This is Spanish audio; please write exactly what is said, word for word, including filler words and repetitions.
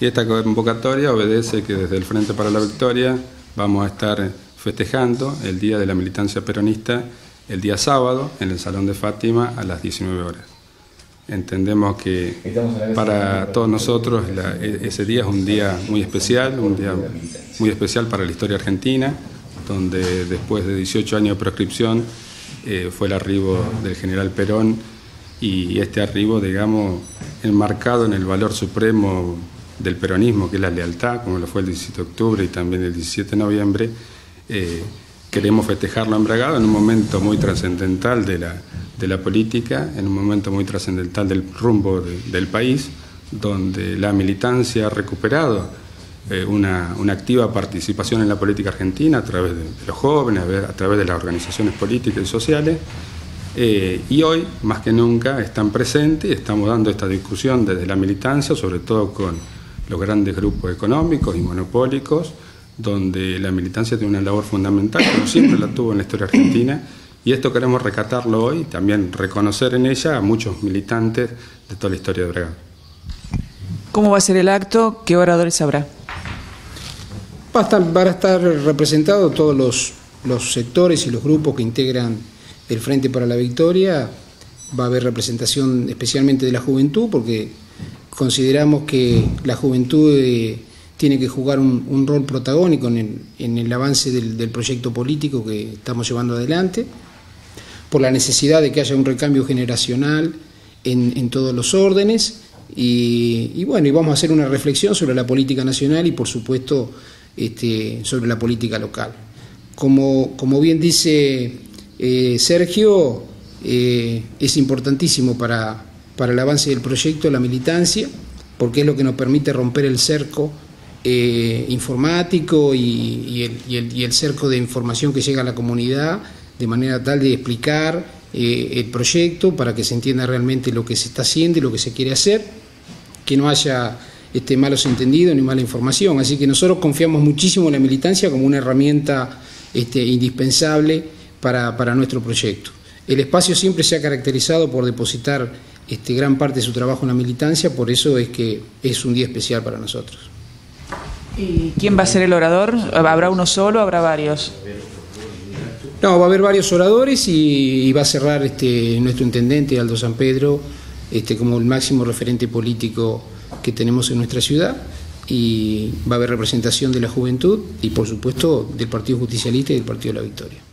Y esta convocatoria obedece que desde el Frente para la Victoria vamos a estar festejando el Día de la Militancia Peronista el día sábado en el Salón de Fátima a las diecinueve horas. Entendemos que para todos nosotros la, ese día es un día muy especial, un día muy especial para la historia argentina, donde después de dieciocho años de proscripción eh, fue el arribo del general Perón, y este arribo, digamos, enmarcado en el valor supremo del peronismo, que es la lealtad, como lo fue el diecisiete de octubre y también el diecisiete de noviembre, eh, queremos festejarlo en Bragado en un momento muy trascendental de la, de la política, en un momento muy trascendental del rumbo de, del país, donde la militancia ha recuperado eh, una, una activa participación en la política argentina a través de, de los jóvenes, a, a través de las organizaciones políticas y sociales, eh, y hoy, más que nunca, están presentes y estamos dando esta discusión desde la militancia, sobre todo con los grandes grupos económicos y monopólicos, donde la militancia tiene una labor fundamental, como siempre la tuvo en la historia argentina, y esto queremos recatarlo hoy y también reconocer en ella a muchos militantes de toda la historia de Bragado. ¿Cómo va a ser el acto? ¿Qué oradores habrá? Va a estar, van a estar representados todos los, los sectores y los grupos que integran el Frente para la Victoria. Va a haber representación especialmente de la juventud, porque consideramos que la juventud eh, tiene que jugar un, un rol protagónico en el, en el avance del, del proyecto político que estamos llevando adelante, por la necesidad de que haya un recambio generacional en, en todos los órdenes, y, y bueno, y vamos a hacer una reflexión sobre la política nacional y por supuesto este, sobre la política local. Como, como bien dice eh, Sergio, eh, es importantísimo para, para el avance del proyecto la militancia, porque es lo que nos permite romper el cerco Eh, informático y, y, el, y, el, y el cerco de información que llega a la comunidad, de manera tal de explicar eh, el proyecto para que se entienda realmente lo que se está haciendo y lo que se quiere hacer, que no haya este, malos entendidos ni mala información. Así que nosotros confiamos muchísimo en la militancia como una herramienta este, indispensable para, para nuestro proyecto. El espacio siempre se ha caracterizado por depositar este, gran parte de su trabajo en la militancia, por eso es que es un día especial para nosotros. ¿Y quién va a ser el orador? ¿Habrá uno solo o habrá varios? No, va a haber varios oradores y, y va a cerrar este, nuestro intendente, Aldo San Pedro, este, como el máximo referente político que tenemos en nuestra ciudad, y va a haber representación de la juventud y por supuesto del Partido Justicialista y del Partido de la Victoria.